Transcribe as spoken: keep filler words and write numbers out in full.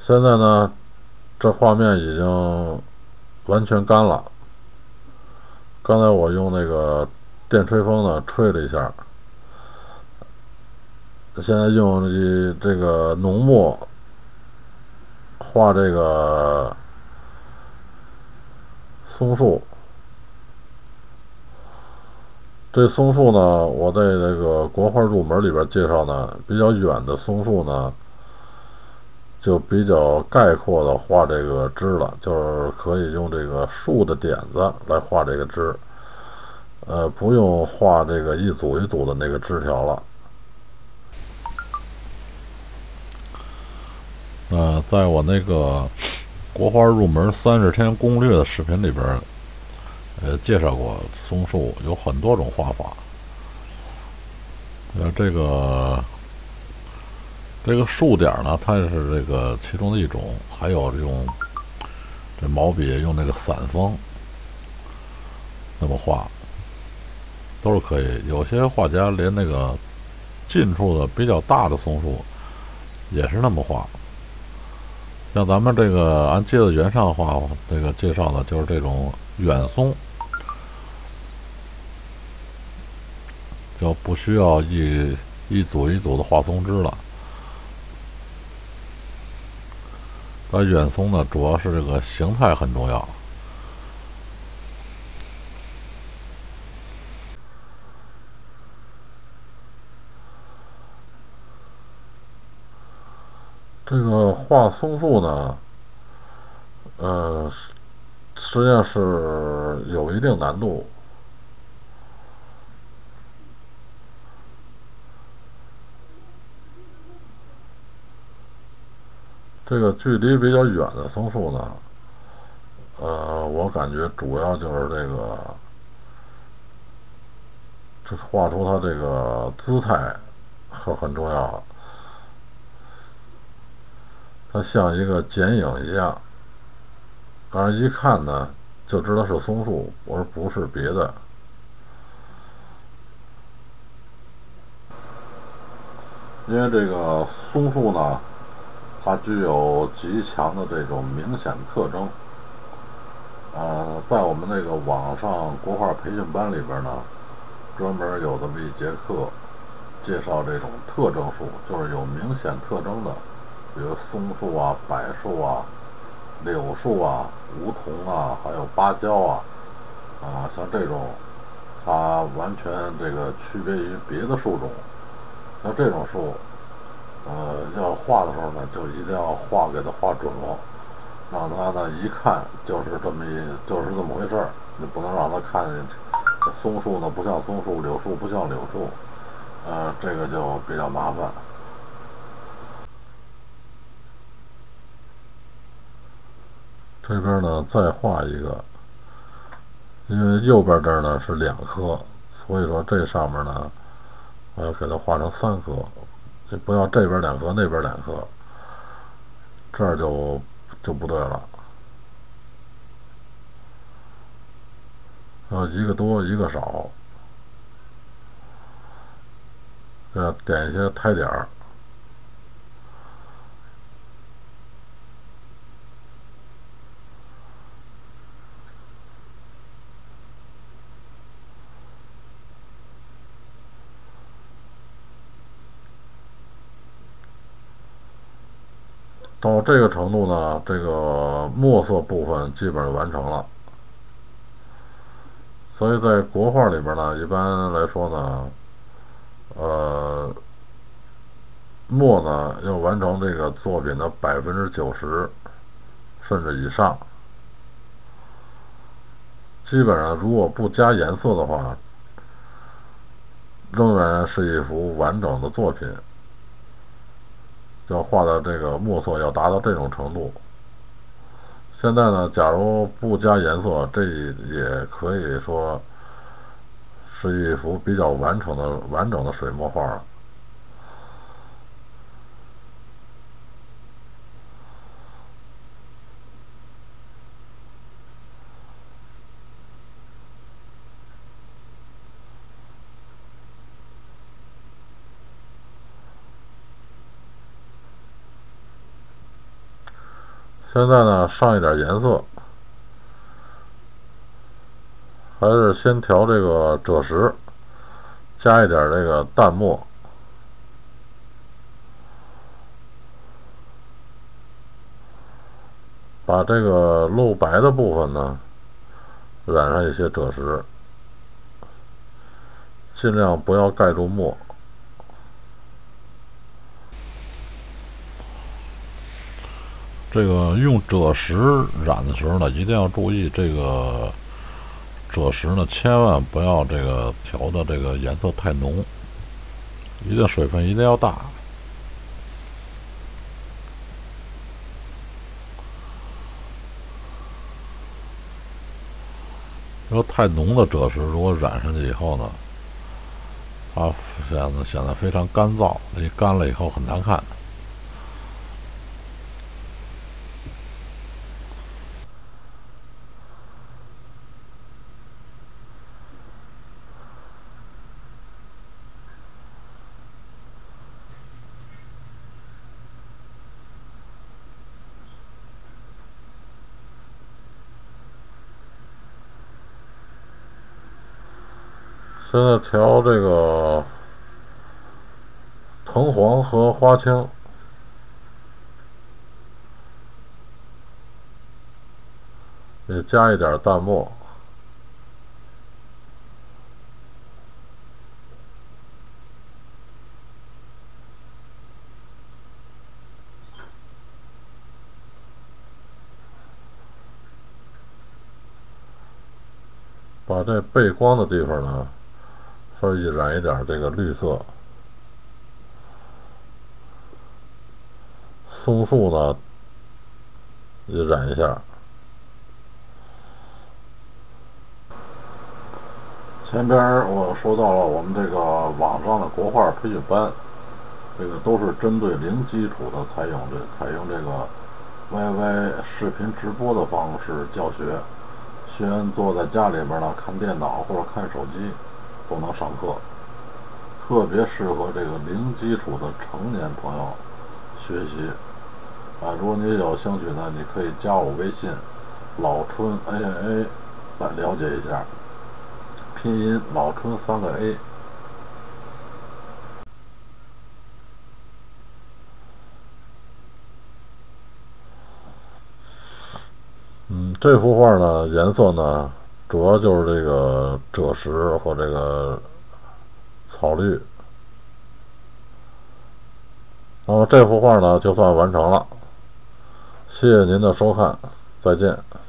现在呢，这画面已经完全干了。刚才我用那个电吹风呢吹了一下，现在用这个浓墨画这个松树。这松树呢，我在这个国画入门里边介绍呢，比较远的松树呢，就比较概括的画这个枝了，就是可以用这个树的点子来画这个枝，呃，不用画这个一组一组的那个枝条了。呃，在我那个国画入门三十天攻略的视频里边，呃，介绍过松树有很多种画法。呃，这个这个树点呢，它是这个其中的一种，还有用这毛笔用那个散锋那么画，都是可以。有些画家连那个近处的比较大的松树也是那么画。像咱们这个按接着原上画这个介绍的，就是这种远松，就不需要一一组一组的画松枝了。它远松呢，主要是这个形态很重要。这个画松树呢，呃，实际上是有一定难度。这个距离比较远的松树呢，呃，我感觉主要就是这个，这画出它这个姿态是很重要。它像一个剪影一样，让人一看呢就知道是松树，而不是别的。因为这个松树呢，它具有极强的这种明显特征。呃，在我们那个网上国画培训班里边呢，专门有这么一节课，介绍这种特征树，就是有明显特征的，比如松树啊、柏树啊、柳树啊、梧桐啊，还有芭蕉啊，啊，像这种，它完全这个区别于别的树种。像这种树，呃，要画的时候呢，就一定要画给它画准了，让它呢一看就是这么一就是这么回事儿，你不能让它看见松树呢不像松树，柳树不像柳树，呃，这个就比较麻烦。这边呢再画一个，因为右边这儿呢是两颗，所以说这上面呢我要给它画成三颗，你不要这边两颗那边两颗，这儿就就不对了。要一个多一个少，要点一些胎点儿。到这个程度呢，这个墨色部分基本上完成了。所以在国画里边呢，一般来说呢，呃，墨呢要完成这个作品的百分之九十甚至以上。基本上如果不加颜色的话，仍然是一幅完整的作品。要画的这个墨色要达到这种程度。现在呢，假如不加颜色，这也可以说是一幅比较完成的完整的水墨画了。 现在呢，上一点颜色，还是先调这个赭石，加一点这个淡墨，把这个露白的部分呢染上一些赭石，尽量不要盖住墨。这个用赭石染的时候呢，一定要注意这个赭石呢，千万不要这个调的这个颜色太浓，一定水分一定要大。如果太浓的赭石，如果染上去以后呢，它显得显得非常干燥，一干了以后很难看。现在调这个藤黄和花青，也加一点淡墨，把这背光的地方呢，稍微染一点这个绿色。松树呢，也染一下。前边我说到了我们这个网上的国画培训班，这个都是针对零基础的，采用这采用这个 Y Y 视频直播的方式教学，学员坐在家里边呢看电脑或者看手机都能上课，特别适合这个零基础的成年朋友学习。啊，如果你有兴趣呢，你可以加我微信老春 A N A 来了解一下。拼音老春三个 A。嗯，这幅画呢，颜色呢，主要就是这个赭石和这个草绿。那么这幅画呢，就算完成了。谢谢您的收看，再见。